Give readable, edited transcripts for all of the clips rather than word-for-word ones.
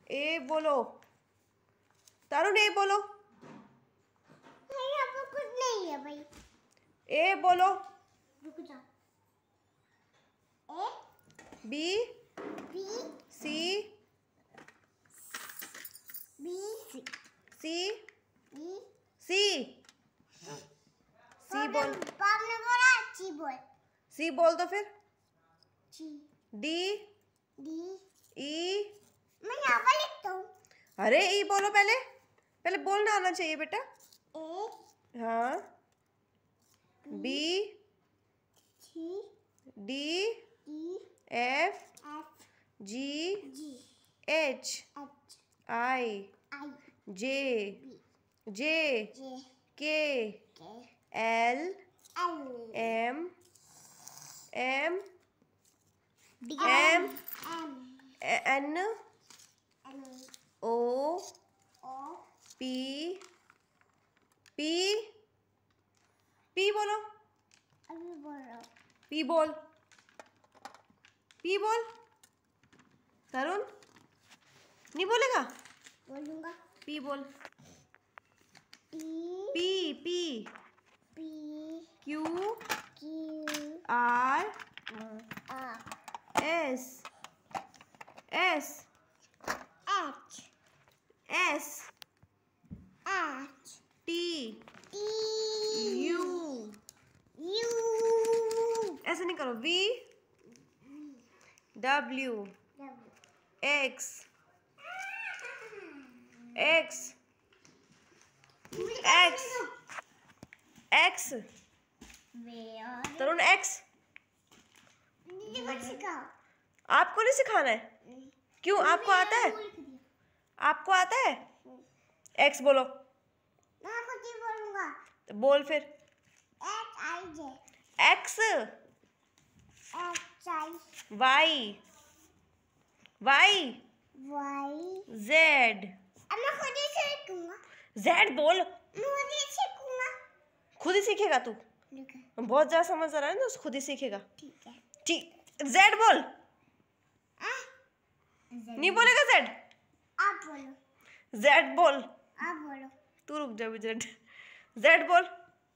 ए बोलो तरुण, ए बोलो। यहाँ पर कुछ नहीं है भाई। ए बोलो। रुक जा। A B B C B C C B C C बोल। पापा ने बोला ची बोल। सी बोल तो फिर। ची डी डी ई। मैं यहाँ पर लिखता हूँ। अरे ई बोलो पहले, पहले बोलना आना चाहिए बेटा। ए हाँ। B C D D F F G G H H I I J B J J K K L L M M D M M N N O O P P P बोलो। अभी बोलो। P बोल। P बोल। तरुण नहीं बोलेगा। बोलूँगा। P बोल। T P P P Q Q R R S S H S H T T U. U ऐसे नहीं करो। V W X X X X. Tarun X. आपको नहीं सिखाना है? क्यों, आपको आता है? आपको आता है? एक्स बोलो। मैं कुछ ही बोलूँगा। तो बोल फिर। H I J X H I Y Y Y. Z. अब मैं खुद ही सीखूंगा। जेड बोल। मैं खुद ही सीखूंगा। खुद ही सीखेगा तू। ठीक है बहुत ज्यादा समझ आ रहा है ना, तो खुद ही सीखेगा। ठीक है। ठीक। जेड बोल। नहीं बोलेगा जेड। आप बोलो। जेड बोल। आप बोलो। तू रुक जा। जेड जेड बोल।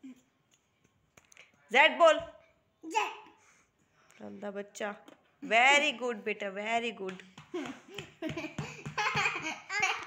जेड बोल। जेड। अंधा बच्चा। वेरी गुड बेटा, वेरी गुड।